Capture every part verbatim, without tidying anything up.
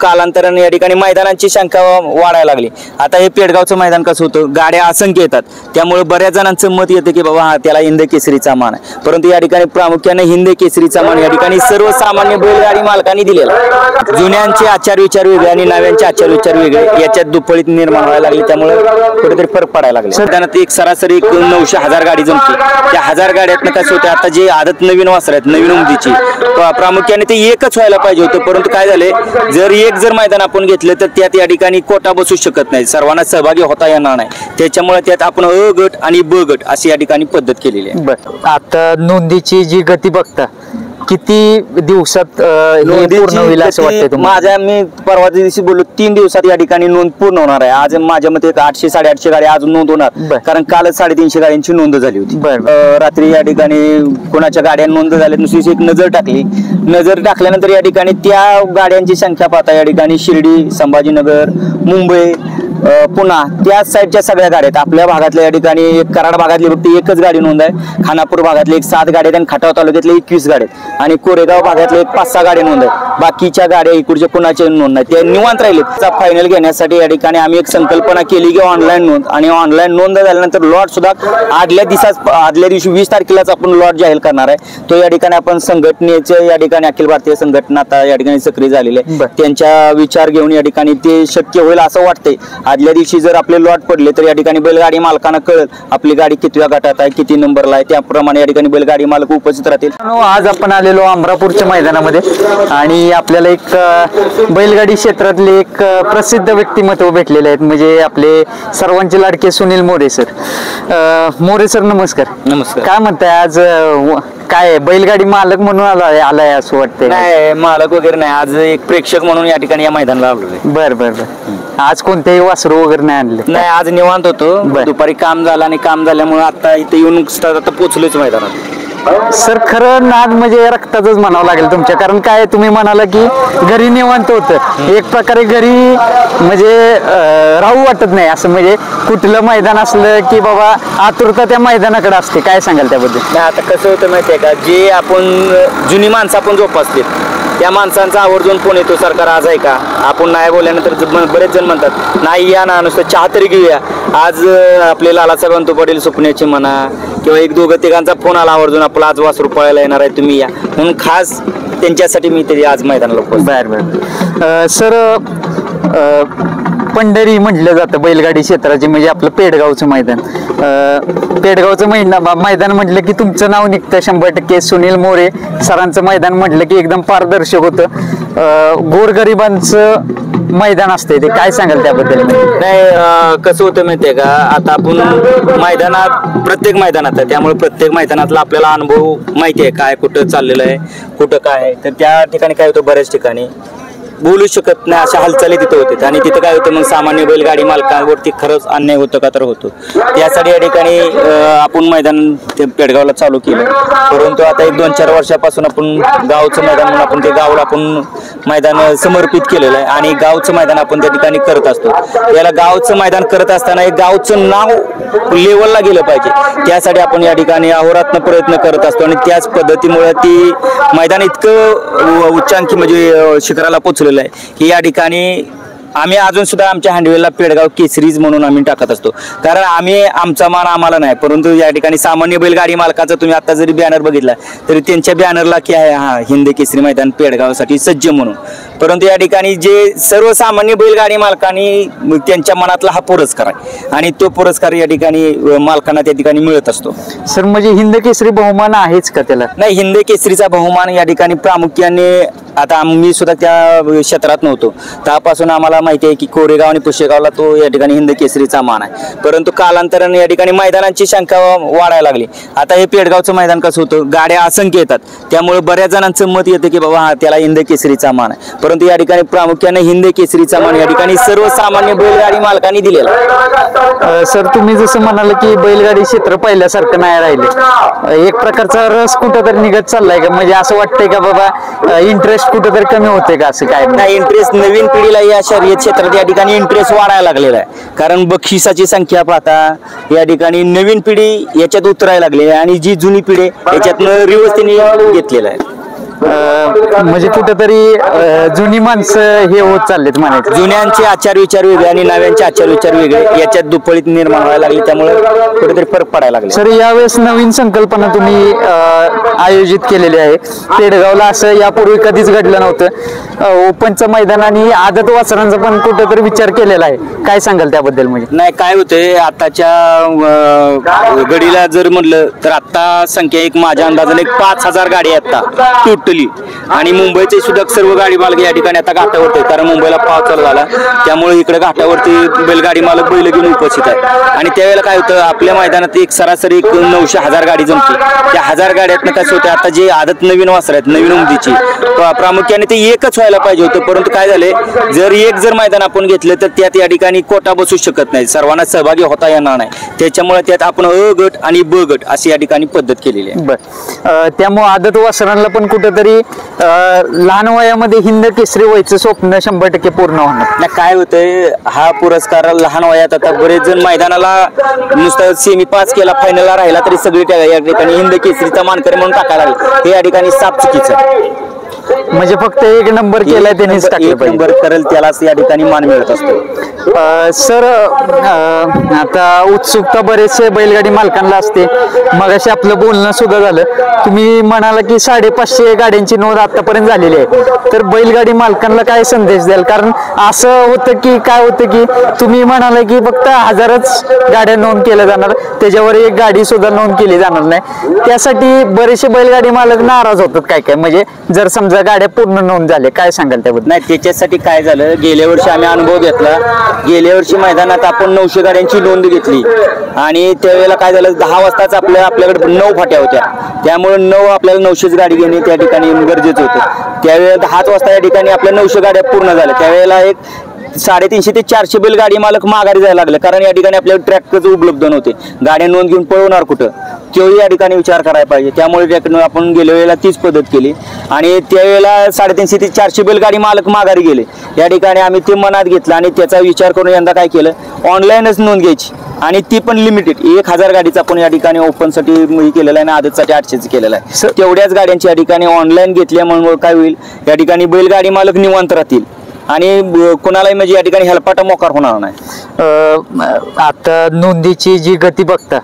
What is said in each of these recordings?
कालांतराने या ठिकाणी मैदानांची संख्या वाढायला लागली। आता हे पेडगावचं मैदान कसं होतं, गाड्या असंख्य येतात, त्यामुळे बऱ्याच जणांचं मत येतं की बाबा हा त्याला हिंद केसरीचा मान आहे, परंतु या ठिकाणी प्रामुख्याने हिंद केसरीचा मान या ठिकाणी सर्वसामान्य बैलगाडी मालकांनी दिलेला। जुन्यांचे आचार विचार वेगळे आणि नव्यांचे आचार विचार वेगळे याच्यात दुफळीत निर्माण व्हायला लागली, त्यामुळे कुठेतरी फरक पडायला लागला। मैदानात एक सरासरी एक नऊशे हजार गाडी जमते, त्या हजार गाड्यातनं कसं होतं, आता जे आदत नवीन वासर आहेत नवीन उमदीची प्रामुख्याने ते एकच व्हायला पाहिजे होतं, परंतु काय झाले, जर एक जर मैदान आपण घेतलं तर त्यात या ठिकाणी कोटा बसू शकत नाही, सर्वांना सहभागी होता येणार नाही, त्याच्यामुळे त्यात आपण अ गट आणि ब गट अशी या ठिकाणी पद्धत केलेली आहे। बरं, आता नोंदीची जी गती बघता किती दिवसात पूर्ण होईल असं वाटतंय तुम्हाला? माझ्या मी परवा दिवशी बोललो तीन दिवसात या ठिकाणी नोंद पूर्ण होणार आहे। आज माझ्या मते आठशे साडेआठशे गाड्या अजून नोंद होणार, कारण कालच साडेतीनशे गाड्यांची नोंद झाली होती। रात्री या ठिकाणी कोणाच्या गाड्या नोंद झाल्या नुसती एक नजर टाकली, नजर टाकल्यानंतर या ठिकाणी त्या गाड्यांची संख्या पाहता या ठिकाणी शिर्डी, संभाजीनगर, मुंबई, पुन्हा त्या साईडच्या सगळ्या गाड्या आहेत। आपल्या भागातल्या या ठिकाणी एक कराड भागातली फक्त एकच गाडी नोंद आहे, खानापूर भागातले एक सात गाड्या आणि खटाव तालुक्यातले एकवीस गाड्या आणि कोरेगाव भागातले एक पाच सहा गाड्या नोंद आहे, बाकीच्या गाड्या इकडच्या कुणाच्या नोंद नाही, ते निवांत राहिले। फायनल घेण्यासाठी या ठिकाणी आम्ही एक संकल्पना केली की ऑनलाईन नोंद, आणि ऑनलाईन नोंद झाल्यानंतर लॉट सुद्धा आदल्या दिवसात आदल्या दिवशी वीस तारखेलाच आपण लॉट जाहीर करणार आहे। तो या ठिकाणी आपण संघटनेचे या ठिकाणी अखिल भारतीय संघटना आता या ठिकाणी सक्रिय झालेली आहे, त्यांच्या विचार घेऊन या ठिकाणी ते शक्य होईल असं वाटतंय। आदल्या दिवशी जर आपले लॉट पडले तर या ठिकाणी बैलगाडी मालकांना कळेल आपली गाडी कितव्या गटात आहे, किती नंबरला आहे, त्याप्रमाणे या ठिकाणी बैलगाडी मालक उपस्थित राहतील। आज आपण आलेलो अमरापूरच्या मैदानामध्ये आणि आपल्याला एक बैलगाडी क्षेत्रातले एक प्रसिद्ध व्यक्तिमत्व भेटलेले आहेत, म्हणजे आपले सर्वांचे लाडके सुनील मोरे सर। मोरे सर नमस्कार। नमस्कार। काय म्हणताय आज, काय बैलगाडी मालक म्हणून आलाय आलाय असं वाटतंय? नाही, मालक वगैरे नाही, आज एक प्रेक्षक म्हणून या ठिकाणी या मैदानाला आलोय। बर बर बर। आज कोणतेही वासरू वगैरे नाही आणले? नाही, आज निवांत होतो, दुपारी काम झालं आणि काम झाल्यामुळे आता इथे येऊन आता पोहोचलोच मैदानात। सर खरं नाद म्हणजे रक्तातच म्हणावं लागेल तुमच्या, कारण काय तुम्ही म्हणाला की घरी निवांत होतं, एक प्रकारे घरी म्हणजे राहू वाटत नाही असं, म्हणजे कुठलं मैदान असलं की बाबा आतुरता त्या मैदानाकडे असते, काय सांगाल त्याबद्दल? आता कसं होतं माहितीये का, जे आपण जुनी माणसं आपण जोपासली त्या माणसांचा आवर्जून फोन येतो, सरकार आज आहे का, आपण नाही बोलल्यानंतर बरेच जण म्हणतात नाही या ना, नुसतं चहा तरी घेऊया। आज आपले लालासाहेब अंतू पाटील सुपण्याची म्हणा किंवा एक दोघं तिघांचा फोन आला आवर्जून, आपला आज वासरू पळायला येणार आहे तुम्ही या, म्हणून खास त्यांच्यासाठी मी तरी आज मैदानाला पोहोचलो। बर बर सर, पंढरी म्हटलं जातं बैलगाडी क्षेत्राचे, म्हणजे आपलं पेडगावचं मैदान, पेडगावचं मैदान मैदान म्हटलं की तुमचं नाव निघतं शंभर टक्के। सुनील मोरे सरांचं मैदान म्हटलं की एकदम पारदर्शक होतं, गोरगरिबांचं मैदान असते, ते काय सांगाल त्याबद्दल? नाही, कसं होतं माहितीये का, आता आपण मैदानात प्रत्येक मैदानात आहे, त्यामुळे प्रत्येक मैदानातला आपल्याला अनुभव माहिती आहे, काय कुठं चाललेलं आहे, कुठं काय आहे, तर त्या ठिकाणी काय होतं, बऱ्याच ठिकाणी बोलू शकत नाही अशा हालचाली तिथं होते, आणि तिथं काय होतं मग सामान्य बैलगाडी मालकांवरती खरंच अन्याय होतं का तर होतो, त्यासाठी या ठिकाणी आपण मैदान ते पेडगावला चालू केलं, परंतु आता एक दोन चार वर्षापासून आपण गावचं मैदान म्हणून आपण ते गावला आपण मैदान समर्पित केलेलं आहे, आणि गावचं मैदान आपण त्या ठिकाणी करत असतो। याला गावचं मैदान करत असताना एक गावचं नाव लेवलला गेलं पाहिजे, त्यासाठी आपण या ठिकाणी अहोरात्र प्रयत्न करत असतो, आणि त्याच पद्धतीमुळे ती मैदान इतकं उच्चांकी म्हणजे शिखराला पोचलेलं आहे की या ठिकाणी आम्ही अजून सुद्धा आमच्या हँडवेलला पेडगाव केसरीज म्हणून आम्ही टाकत असतो, कारण आम्ही आमचा मान आम्हाला नाही, परंतु या ठिकाणी सामान्य बैलगाडी मालकाचा तुम्ही आता जरी बॅनर बघितला तरी त्यांच्या बॅनरला की आहे हा हिंद केसरी मैदान पेडगावसाठी सज्ज म्हणून, परंतु या ठिकाणी जे सर्वसामान्य बैलगाडी मालकांनी त्यांच्या मनातला हा पुरस्कार आहे, आणि तो पुरस्कार या ठिकाणी मालकांना त्या ठिकाणी मिळत असतो। सर म्हणजे हिंद केसरी बहुमान आहेच का त्याला? नाही, हिंद केसरीचा बहुमान या ठिकाणी प्रामुख्याने, आता आम्ही सुद्धा त्या क्षेत्रात नव्हतो त्यापासून आम्हाला माहिती आहे की कोरेगाव आणि पुशेगावला तो या ठिकाणी हिंद केसरीचा मान आहे, परंतु कालांतराने या ठिकाणी मैदानांची संख्या वाढायला लागली। आता हे पेडगावचं मैदान कसं होतं, गाड्या असंख्य येतात, त्यामुळे बऱ्याच जणांचं मत येतं की बाबा हा त्याला हिंद केसरीचा मान आहे, परंतु या ठिकाणी प्रामुख्याने हिंद केसरीचा मान या ठिकाणी सर्वसामान्य बैलगाडी मालकांनी दिलेला। सर तुम्ही जसं म्हणाल की बैलगाडी क्षेत्र पहिल्यासारखं नाही राहिले, एक प्रकारचा रस कुठंतरी निघत चाललाय का, म्हणजे असं वाटतंय का बाबा इंटरेस्ट कुठेतरी कमी होते का, असं काय? नाही, इंटरेस्ट नवीन पिढीला या शर्यत क्षेत्रात या ठिकाणी इंटरेस्ट वाढायला लागलेला आहे, कारण बक्षिसाची संख्या पाहता या ठिकाणी नवीन पिढी याच्यात उतरायला लागलेली आहे, आणि जी जुनी पिढी याच्यातनं रिवर्स त्यांनी घेतलेला आहे। अं, म्हणजे कुठेतरी अं, जुनी माणसं हे होत चाललेत म्हणायचं. जुन्यांचे आचार विचार वेगळे आणि नव्यांचे आचार विचार वेगळे याच्यात दुफळीत निर्माण व्हायला लागली, त्यामुळे कुठेतरी फरक पडायला लागला. सर यावेळेस नवीन संकल्पना तुम्ही अं, आयोजित केलेली आहे. पेडगावला असं यापूर्वी कधीच घडलं नव्हतं. अं, ओपनचं मैदान आणि आदत वासरांचा पण कुठेतरी विचार केलेला आहे. काय सांगाल त्याबद्दल? म्हणजे नाही, काय होतंय आताच्या अं, घडीला जर म्हणलं तर आता संख्या एक माझ्या अंदाजाने एक पाच हजार गाडी आहेत आता टोटली, आणि मुंबईचे सुद्धा सर्व गाडी मालक या ठिकाणी आता घाटावरती आहेत, कारण मुंबईला पाऊस चालू झाला त्यामुळे इकडे घाटावरती बैलगाडी मालक बैल घेऊन उपस्थित आहेत. आणि त्यावेळेला काय होतं, आपल्या मैदानात एक सरासरी एक नऊशे हजार गाडी जमते. त्या हजार गाड्यातनं कसं होतं, आता जे आदत नवीन वासर आहेत नवीन उमदीची प्रामुख्याने ते एकच व्हायला पाहिजे होतं, परंतु काय झाले, जर एक जर मैदान आपण घेतलं तर त्यात या ठिकाणी कोटा बसू शकत नाही, सर्वांना सहभागी होता येणार नाही. त्याच्यामुळे त्यात आपण अ गट आणि ब गट अशी या ठिकाणी पद्धत केलेली आहे. बर, त्यामुळे आदत वासरांना पण कुठेतरी लहान वयामध्ये हिंद केसरी व्हायचं स्वप्न शंभर टक्के पूर्ण होणार. ना काय होतंय, हा पुरस्कार लहान वयात आता बरेच जण मैदानाला नुसतं सेमी पास केला, फायनलला राहिला तरी सगळी त्या या ठिकाणी हिंद केसरीचा मानकरी म्हणून टाकायला लागले. हे या ठिकाणी साप चुकीचं आहे. म्हणजे फक्त एक नंबर केलाय त्यांनीच टाकलं पाहिजे. नंबर करेल त्यालाच या ठिकाणी मान मिळत असतो. सर आता उत्सुकता बरेचसे बैलगाडी मालकांना असते. मगाशी आपलं बोलणं सुद्धा झालं, तुम्ही म्हणाला की साडेपाचशे गाड्यांची नोंद आतापर्यंत झालेली आहे. तर बैलगाडी मालकांना काय संदेश द्याल? कारण असं होतं की काय होतं की तुम्ही म्हणाला की फक्त हजारच गाड्या नोंद केल्या जाणार, त्याच्यावर एक गाडी सुद्धा नोंद केली जाणार नाही. त्यासाठी बरेचसे बैलगाडी मालक नाराज होतात काय काय, म्हणजे जर समजा गाड्या पूर्ण नोंद झाल्या, काय सांगाल त्याबद्दल? नाही, त्याच्यासाठी काय झालं, गेल्या वर्षी आम्ही अनुभव घेतला. गेल्या वर्षी मैदानात आपण नऊशे गाड्यांची नोंद घेतली आणि त्यावेळेला काय झालं, दहा वाजताच आपल्या आपल्याकडे नऊ फाट्या होत्या, त्यामुळे नऊ आपल्याला नऊशेच गाडी घेणे त्या ठिकाणी गरजेचं होतं. त्यावेळेला दहाच वाजता या ठिकाणी आपल्या नऊशे गाड्या पूर्ण झाल्या. त्यावेळेला एक साडेतीनशे ते चारशे बैल गाडी मालक माघारी जायला लागले, कारण या ठिकाणी आपल्याला ट्रॅक्टरच उपलब्ध नव्हते. गाड्या नोंद घेऊन पळवणार कुठं, तोही या ठिकाणी विचार करायला पाहिजे. त्यामुळे ट्रॅक्टर आपण गेल्या वेळेला तीच पद्धत केली आणि त्यावेळेला साडेतीनशे ते चारशे बैल गाडी मालक माघारी गेले. या ठिकाणी आम्ही ते मनात घेतलं आणि त्याचा विचार करून यंदा काय केलं, ऑनलाईनच नोंद घ्यायची आणि ती पण लिमिटेड एक हजार गाडीचं आपण या ठिकाणी ओपनसाठी केलेलं आहे आणि आदतसाठी आठशेच केलेलं आहे. तेवढ्याच गाड्यांची या ठिकाणी ऑनलाईन घेतल्यामुळे काय होईल, या ठिकाणी बैलगाडी मालक निवांत राहतील आणि कोणालाही म्हणजे या ठिकाणी हेलपाटा मोकार होणार नाही. आता नोंदीची जी गती बघता,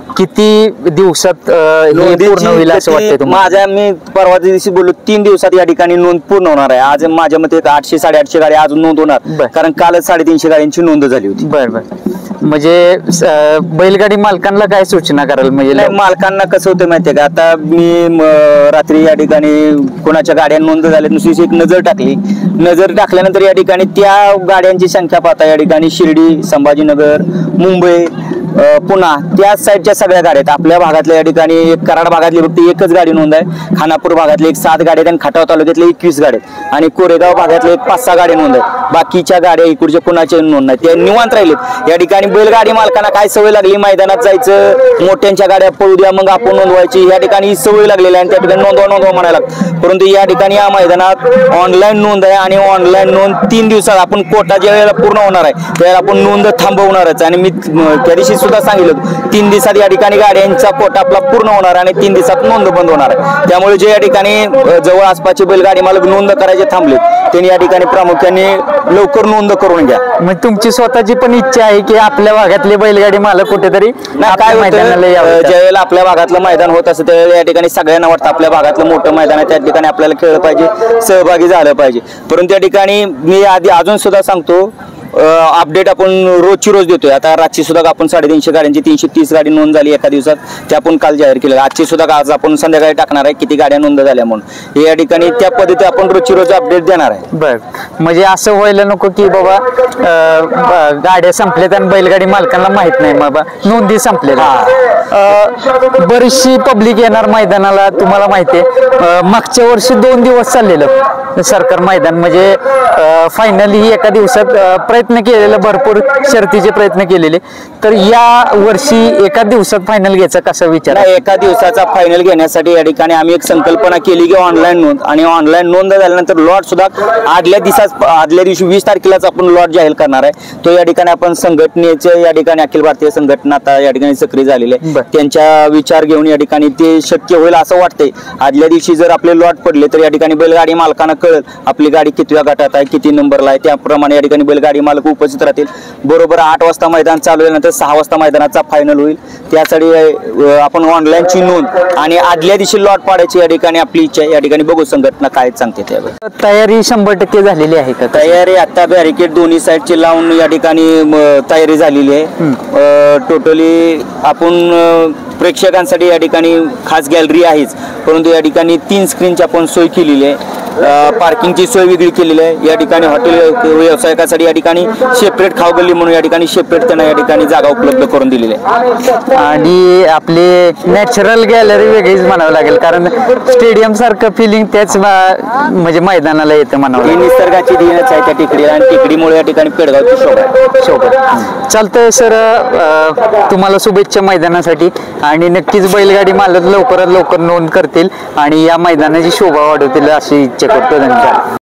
किती दिवसात हे पूर्ण होईल असं वाटतं? माझ्या मी परवा दिवशी बोललो तीन दिवसात या ठिकाणी नोंद पूर्ण होणार आहे. आज माझ्या मते आठशे साडेआठशे गाड्या अजून नोंद होणार, कारण कालच साडेतीनशे गाड्यांची नोंद झाली होती. बरं बरं, म्हणजे बैलगाडी मालकांना काय सूचना कराल? म्हणजे मालकांना कसं होतं माहितीये का, आता मी रात्री या ठिकाणी कोणाच्या गाड्या नोंद झाल्या नुसती एक नजर टाकली. नजर टाकल्यानंतर या ठिकाणी त्या गाड्यांची संख्या पाहता या ठिकाणी शिर्डी, संभाजीनगर, मुंबई, पुन्हा त्या साईडच्या सगळ्या गाड्या आहेत. आपल्या भागातल्या या ठिकाणी एक कराड भागातली फक्त एकच गाडी नोंद आहे, खानापूर भागातले एक सात गाड्या आहेत आणि खटाव तालुक्यातले एकवीस गाड्या आहेत आणि कोरेगाव भागातले एक पाच सहा गाड्या नोंद आहेत. बाकीच्या गाड्या इकडच्या कुणाच्या नोंद नाही, त्या निवांत राहिलेत. या ठिकाणी बैलगाडी मालकांना काय सवय लागली, मैदानात जायचं, मोठ्यांच्या गाड्या पळू द्या मग आपण नोंदवायची, या ठिकाणी सवय लागलेली आहे आणि त्या ठिकाणी नोंदवा नोंदवा म्हणायला लागतं. परंतु या ठिकाणी या मैदानात ऑनलाईन नोंद आहे आणि ऑनलाईन नोंद तीन दिवसात आपण कोटा ज्या वेळेला पूर्ण होणार आहे त्यावेळेला आपण नोंद थांबवणारच. आणि मी त्या दिवशी सुद्धा सांगितलं तीन दिवसात या ठिकाणी गाड्यांचा कोटा आपला पूर्ण होणार आणि तीन दिवसात नोंद बंद होणार आहे. त्यामुळे जे या ठिकाणी जवळ आसपासचे बैलगाडी मालक नोंद करायचे थांबले त्यांनी या ठिकाणी प्रामुख्याने लवकर नोंद करून घ्या. मग तुमची स्वतःची पण इच्छा आहे की आपल्या भागातले बैलगाडी मालक कुठेतरी काय होतं, ज्या वेळेला आपल्या भागातलं मैदान होत असतं त्यावेळेला या ठिकाणी सगळ्यांना वाटतं आपल्या भागातलं मोठं मैदान आहे, त्या ठिकाणी आपल्याला खेळलं पाहिजे, सहभागी झालं पाहिजे. परंतु त्या ठिकाणी मी आधी अजून सुद्धा सांगतो, अपडेट आपण रोजची रोज देतोय. आता रातची सुद्धा आपण साडेतीनशे गाड्यांची तीनशे तीस गाडी नोंद झाली एका दिवसात, ते आपण काल जाहीर केलं. आजची सुद्धा आज आपण संध्याकाळी टाकणार आहे किती गाड्या नोंद झाल्या म्हणून. हे या ठिकाणी त्या पद्धती आपण रोजची रोज अपडेट देणार आहे. बर, म्हणजे असं व्हायला नको की बाबा गाड्या संपल्यात आणि बैलगाडी मालकांना माहित नाही बाबा नोंदी संपलेल्या. बरीचशी पब्लिक येणार मैदानाला, तुम्हाला माहिती आहे मागच्या वर्षी दोन दिवस चाललेलं सरकार मैदान, म्हणजे फायनली एका दिवसात प्रयत्न प्रयत्न केलेला, भरपूर शर्तीचे प्रयत्न केलेले, तर या वर्षी एका दिवसात फायनल घ्यायचा कसा विचार आहे? नाही, एका दिवसाचा फायनल घेण्यासाठी या ठिकाणी आम्ही एक संकल्पना केली की ऑनलाईन नोंद, आणि ऑनलाईन नोंद झाल्यानंतर लॉट सुद्धा आदल्या दिवसात आदल्या दिवशी वीस तारखेलाच आपण लॉट जाहीर करणार आहे. तो या ठिकाणी आपण संघटनेचे या ठिकाणी अखिल भारतीय संघटना आता या ठिकाणी सक्रिय झालेली आहे. बरं. त्यांच्या विचार घेऊन या ठिकाणी ते शक्य होईल असं वाटतंय. आदल्या दिवशी जर आपले लॉट पडले तर या ठिकाणी बैलगाडी मालकांना कळेल आपली गाडी कितव्या गटात आहे, किती नंबरला आहे, त्याप्रमाणे या ठिकाणी बैलगाडी मालक उपस्थित राहतील. बरोबर आठ वाजता मैदान चालू झाल्यानंतर सहा वाजता मैदानाचा फायनल होईल. त्यासाठी अ, आपण ऑनलाईनची नोंद आणि आदल्या दिवशी लॉट पाडायची या ठिकाणी आपली इच्छा आहे. या ठिकाणी बघू संघटना काय सांगते त्यावर. तयारी शंभर टक्के झालेली आहे का? तयारी आता बॅरिकेड दोन्ही साईडची लावून या ठिकाणी म, तयारी झालेली आहे. टोटली आपण अ, प्रेक्षकांसाठी या ठिकाणी खास गॅलरी आहेच, परंतु या ठिकाणी तीन स्क्रीनची आपण सोय केलेली आहे. पार्किंगची सोय वेगळी केलेली आहे. या ठिकाणी हॉटेल व्यावसायिकासाठी या ठिकाणी सेपरेट खावगल्ली म्हणून या ठिकाणी सेपरेट त्यांना या ठिकाणी जागा उपलब्ध करून दिलेली आहे. आणि आपली नॅचरल गॅलरी वेगळीच म्हणावं लागेल, कारण स्टेडियम सारखं फिलिंग त्याच मा- म्हणजे मैदानाला येतं म्हणावं ही लागेल. निसर्गाची देणच आहे त्या टेकडीला, आणि टेकडीमुळे या ठिकाणी पेडगावची शोभा आहे. शोभा चालतंय सर. अ, तुम्हाला शुभेच्छा मैदानासाठी, आणि नक्कीच बैलगाडी मालक लवकरात लवकर नोंद करतील आणि या मैदानाची शोभा वाढवतील अशी इच्छा करतो. धन्यवाद.